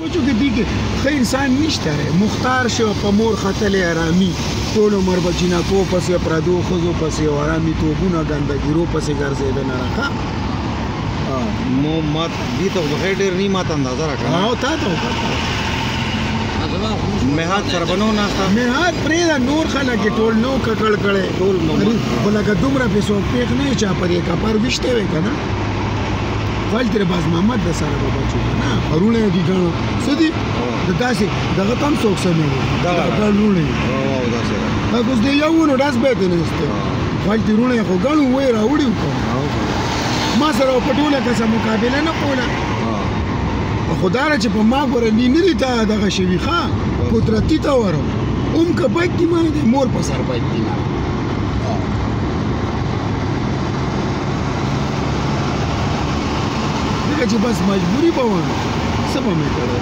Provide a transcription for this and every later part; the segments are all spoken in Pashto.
سوچو کې دی کې ښه انسان نشته مختار شو په مور ختلې آرامي ټول عمر به جینکو پسې پردو ښځو پسې آرامي توپونه ګندګیرو پسې ګرځېدنه راښه ما دې ته خو ډېر نه ماته اندازه راکړه او تا ته وکړه مهاد سره به نه ناسته مهاد پرېږده نور خلک یې ټول نو ککړ کړی ټول خو لکه دومره پې څوک پېښ نه وي چا پر یې کپر ویشتی وی که نه فلتر باز محمد د سره به بچو که نه هرونه یې دي ګڼو څه دي د داسې دغه ته هم څوک څه نه وي ګڼ روڼه یې هغه اوس د یو ونو ډس به یې ته نسته فلتې روڼه یې خو ګڼو وی راوړي وکړو ما سره په ټوله کسه مقابله نه کوله خو دا چې په ما ګوره نه دي تا دغه شوي ښه قدرتي ته ورو اوم که بد دي ما د مور په سر بد دي ما دغه چې بس مجبوري به وم څه به مې کړی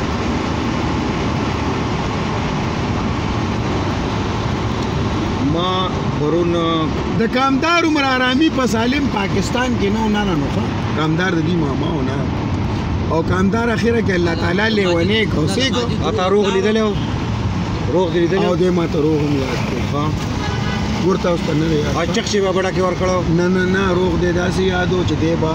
ما پرون د کامدار عمر آرامي په سالم پاکستان کې نه نه نو ښه کامدار د دې ماما و نه او کامدار اخیره کې الله تعالی لیونی کوسې کو اته روغ لیدلې روغ لیدلې او دې ما ته روغ هم یاد کړ ها ورته اوس په نه یاد اچک شي بابا کې ور کړو نه نه نه روغ دې داسې یادو چې دې با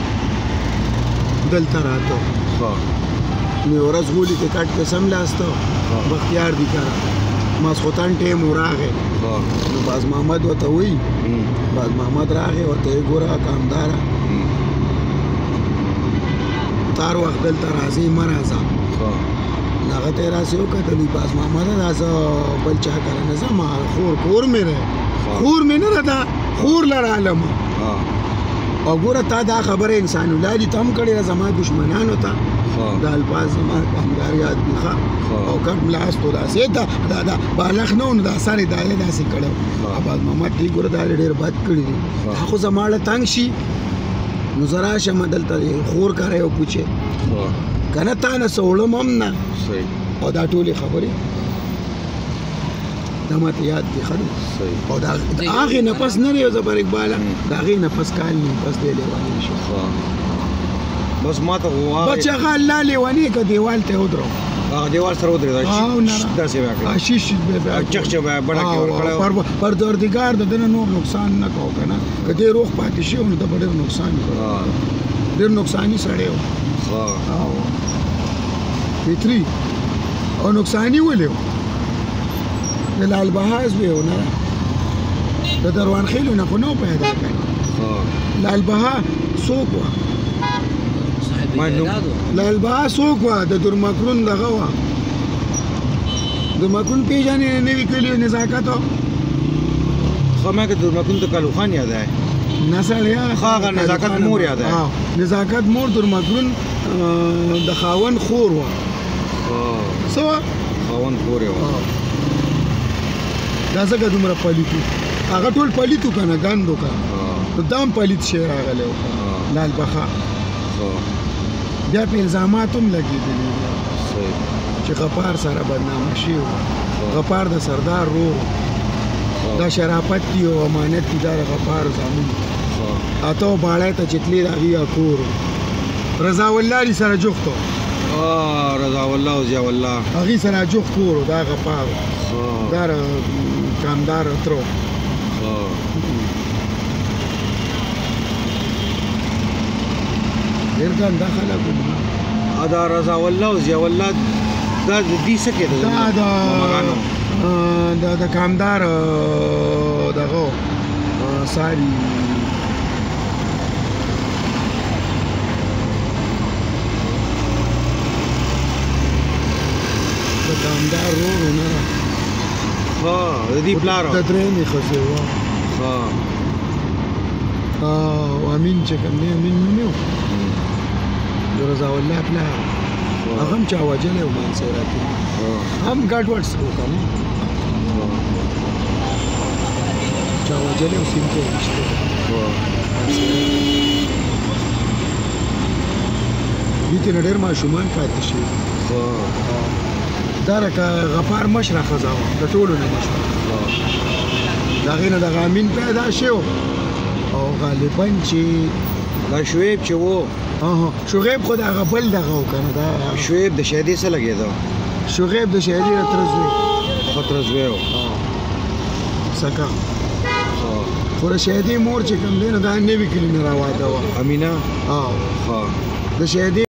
دلته راته ها مې ورځ غولي کې کټ قسم لاسته بختیار دي کار ماسخوتان ټیم راغې نو باز محمد وته وی باز محمد راغې ورته ګوره کامدار تار وخت دلته راځي مرزه هغه ته راځي او کتلی باز محمد راځه بل چا کار نه زما خور مې نه خور مې نه راځه خور لره عالم او ګوره تا دا خبره انسان الله دې تم کړي زما دشمنانو ته دا الفاظ ما کامدار یاد دي او کټ ملاس تو داسې دا بالغ نه نو دا ساري داسې کړو باز محمد دې ګوره دا ډېر بد کړی دي خو زماړه تنگ شي نو زرا شم دلته خور کوي او پوښي کنه تا نه سوړم هم نه او دا ټولې خبرې دا ماته یاد دي خلک او دا هغه نفس نه لري زبر اقبال دا هغه نفس کال نه بس دی لیوانی شو بس ماته هوا بچا الله لیوانی ک دیوال ته ودرو هغه دیوال سره ودرې دا څه وکړه شیش به چخچه به بڑا کې ور کړو پر دردګار د دنه نور نقصان نه کو کنه کدی روغ پاتې شي نو د ډېر نقصان ډېر نقصانی سړیو او فطری او نقصانی ولیو د لال بهاز ویو نه د دروان خېلو نه خو نو پیدا کړي لال بها څوک و لال بها څوک و د درمکرون دغه و درمکرون پیژنې نه وکړي نزاکت خو ما کې درمکرون ته کالو خان یاد ہے نسړیا خاغه نزاکت مور یاد ہے نزاکت مور درمکرون د خاون خور و سو خاون خور و دا څنګه دومره پلیتو هغه ټول پلیتو کنه ګاندو کنه دام پلیت شي راغله لال بخا بیا په الزامات هم لګېدلي چې غفار سره بدنامه شي غفار د سردار رو دا شرافت دی او امانت دی دا غفار زمون اته باړای ته چتلی راغی کور رضا والله سره جوختو رضا والله او ضیا والله هغه سره جوخت کور دا غفار دا کامدار ترو ډېر ګنده خلک دا رضا والله او ضیا والله دا دې څه کې دا د کامدار دغه ساری د کامدار رو نه ها د دې پلار د درېمې ښځې وه او امین چې کوم دی امین نوم د رضا والله پلار هغه هم چا وجلی و مانسیراتي هم ګډ وډ څه وکړه چا وجلی و سیم کې ویشته دې ته نه ډېر ماشومان پاتې شوي دا لکه غفار مشره ښځه وه د ټولو نه مشره د هغې نه دغه امین پیدا شو او غالبا چې دا شعیب چې و شعیب خو دغه بل دغه و که نه دا شعیب د شهیدې څه لګېده شعیب د شهیدې د تره زوی خطر زوی و سکه خو د شهیدې مور چې کوم دی نو دا نوي کلي نه راواده وه امینه د شهیدې